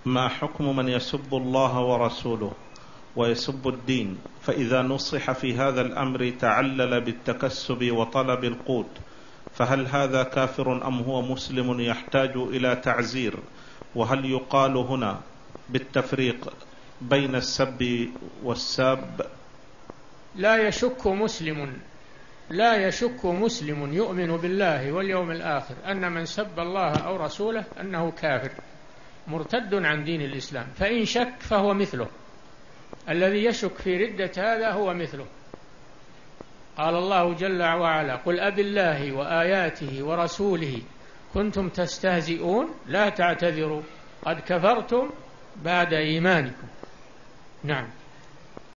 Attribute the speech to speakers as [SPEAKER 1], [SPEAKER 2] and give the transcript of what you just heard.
[SPEAKER 1] ما حكم من يسب الله ورسوله ويسب الدين، فإذا نصح في هذا الأمر تعلل بالتكسب وطلب القوت، فهل هذا كافر أم هو مسلم يحتاج إلى تعزير؟ وهل يقال هنا بالتفريق بين السب والساب؟
[SPEAKER 2] لا يشك مسلم يؤمن بالله واليوم الآخر أن من سب الله أو رسوله أنه كافر مرتد عن دين الإسلام، فإن شك فهو مثله، الذي يشك في ردة هذا هو مثله. قال الله جل وعلا: قل أبالله وآياته ورسوله كنتم تستهزئون لا تعتذروا قد كفرتم بعد إيمانكم. نعم.